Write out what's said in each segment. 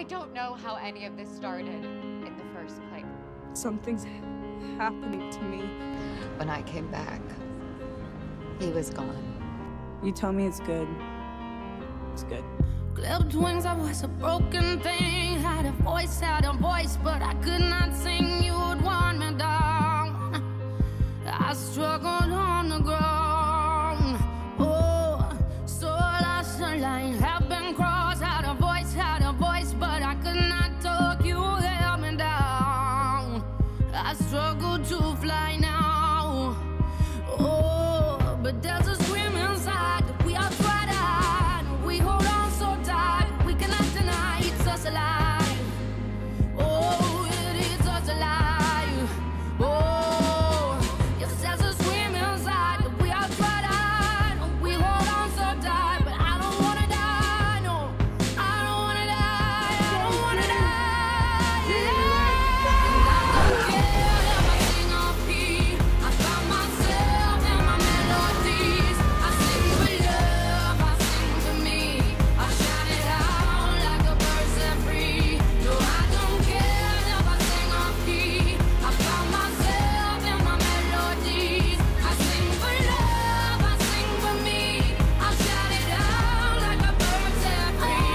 I don't know how any of this started in the first place. Something's happening to me. When I came back, he was gone. You tell me it's good. It's good. Clipped wings, I was a broken thing. Had a voice, but I could not sing. You would want me down. I struggled on the ground. Oh, so lost the line. Have been crossed. Had a voice, but I could not talk. You held me down. I struggle to fly now. Oh, but there's a scream inside that we are tried out. We hold on so tight, we cannot deny it's us alive. Oh, it is us alive. Oh, yes, there's a scream inside that we are tried out. We hold on so tight, but I don't wanna die. No, I don't wanna die. I don't wanna die. I don't care if I sing off key. I found myself in my melodies. I sing for love, I sing for me. I shout it out like a bird set free. No, I don't care if I sing off key. I found myself in my melodies. I sing for love, I sing for me. I shout it out like a bird set free.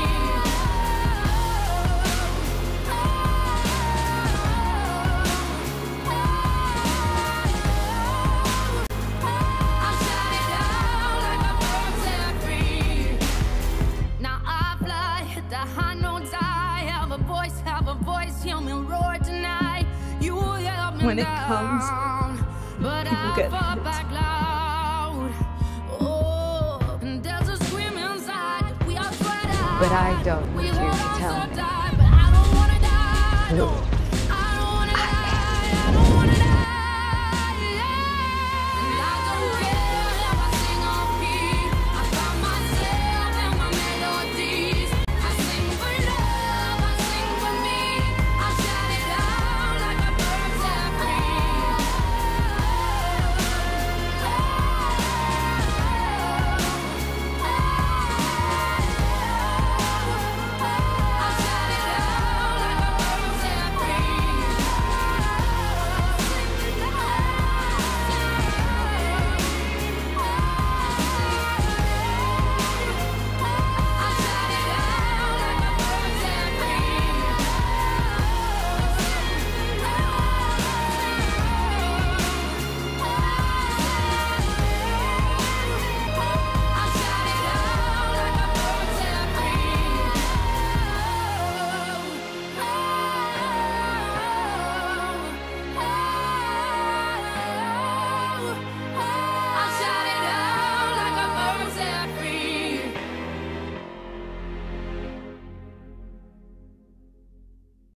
I shout it out like a bird set free. Now I fly, hit the high notes. I have a voice, hear me roar tonight. You help me When it down, comes, but people I get fall hurt. back loud. Oh, and there's a scream inside that we are tried out. But I don't We need you hold to on tell so me tight, but I don't wanna die. who